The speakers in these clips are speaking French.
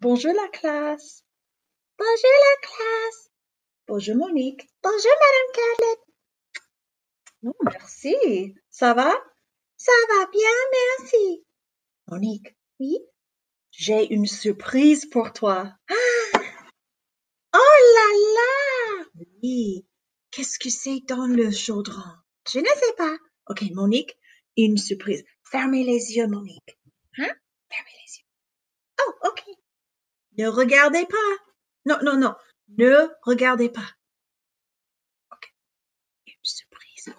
Bonjour la classe. Bonjour la classe. Bonjour Monique. Bonjour Madame Carlette. Oh, merci. Ça va? Ça va bien, merci. Monique, Oui? j'ai une surprise pour toi. Oh là là! Oui. Qu'est-ce que c'est dans le chaudron? Je ne sais pas. Ok, Monique, une surprise. Fermez les yeux, Monique. Hein? Fermez les yeux. Oh, ok. Ne regardez pas. Non, non, non. Ne regardez pas. Ok, une surprise.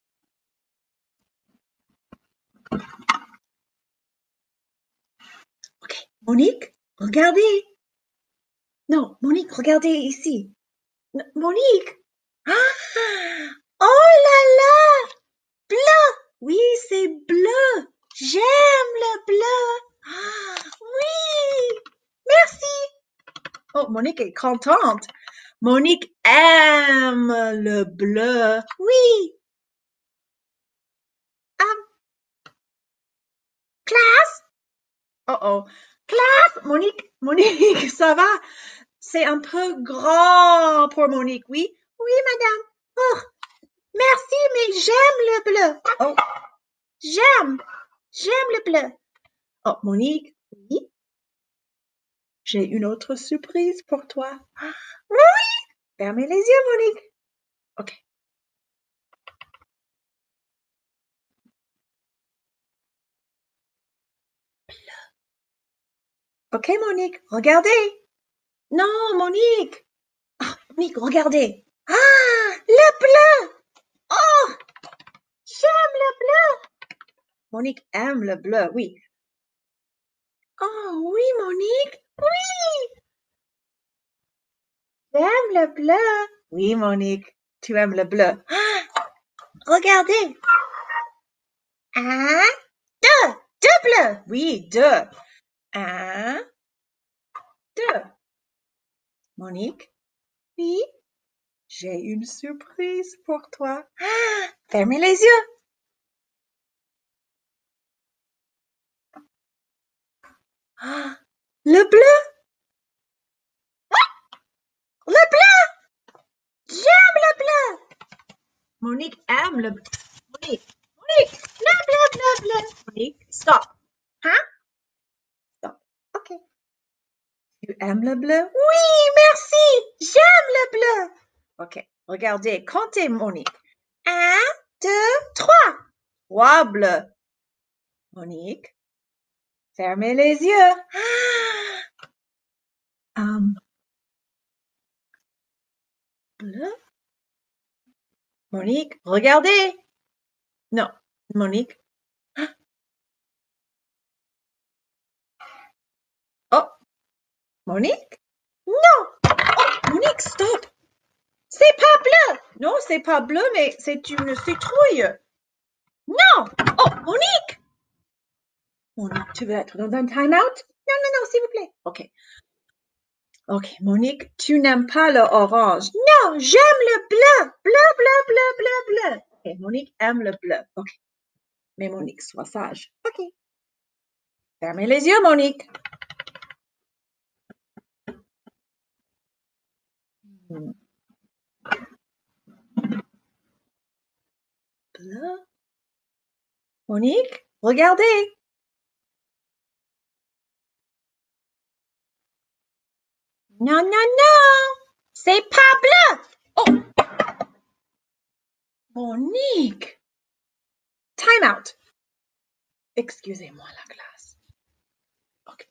Ok, Monique, regardez. Non, Monique, regardez ici. Monique. Ah! Oh là là! Bleu! Oui, c'est bleu. J'aime le bleu. Ah, oui! Merci. Oh, Monique est contente. Monique aime le bleu. Oui. Classe? Oh oh. Classe, Monique, ça va? C'est un peu grand pour Monique, oui? Oui, madame. Oh, merci, mais j'aime le bleu. Oh, J'aime. J'aime le bleu. oh, Monique, Oui? j'ai une autre surprise pour toi. Oui! Fermez les yeux, Monique. Ok. Ok, Monique, regardez. Non, Monique. Ah, Monique, regardez. Ah, le bleu! Oh, j'aime le bleu! Monique aime le bleu, oui. Oh oui, Monique! Oui! J'aime le bleu! Oui, Monique, tu aimes le bleu. Ah, regardez! Un, deux! Deux bleus! Oui, deux. Un, deux. Monique, Oui? j'ai une surprise pour toi. Ah, fermez les yeux! Ah, le bleu! Le bleu! J'aime le bleu! Monique aime le bleu. Monique, Le bleu, bleu, bleu! Monique, stop, Hein? stop. Ok. Tu aimes le bleu? Oui, merci! J'aime le bleu! Ok, regardez, comptez, Monique. Un, deux, trois! Trois bleus. Monique, fermez les yeux. Ah, Um, bleu? Monique, regardez. Non, Monique. Oh, Monique? non! Oh, Monique, stop. C'est pas bleu! Non, c'est pas bleu, mais c'est une citrouille. Non! Oh, Monique! Monique, tu veux être dans un time-out? Non, non, non, s'il vous plaît. Ok. Ok, Monique, tu n'aimes pas le orange. Non, j'aime le bleu. Bleu, bleu, bleu, bleu, bleu. Ok, Monique aime le bleu. Ok, mais Monique, sois sage. Ok. Fermez les yeux, Monique. Hmm, bleu? Monique, regardez. Non, non, non. C'est pas bleu. Oh, Monique. Time out. Excusez-moi la classe. Ok.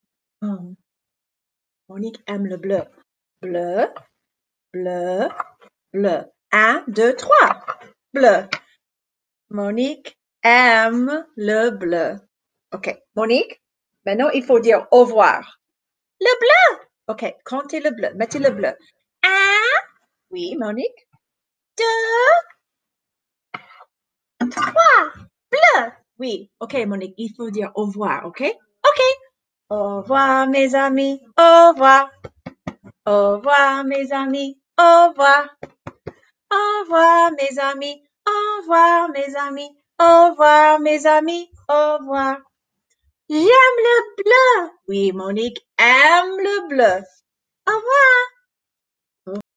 Monique aime le bleu. Bleu, bleu, bleu. Un, deux, trois. Bleu. Monique aime le bleu. Ok. Monique, maintenant il faut dire au revoir. Le bleu. Ok, comptez le bleu. Mettez le bleu. Un, Oui, Monique. deux, trois. Bleu. Oui. Ok, Monique, il faut dire au revoir, ok? Ok. Au revoir, mes amis. Au revoir. Au revoir, mes amis. Au revoir. Au revoir, mes amis. Au revoir, mes amis. Au revoir, mes amis. Au revoir. J'aime le bleu. Oui, Monique aime le bleu.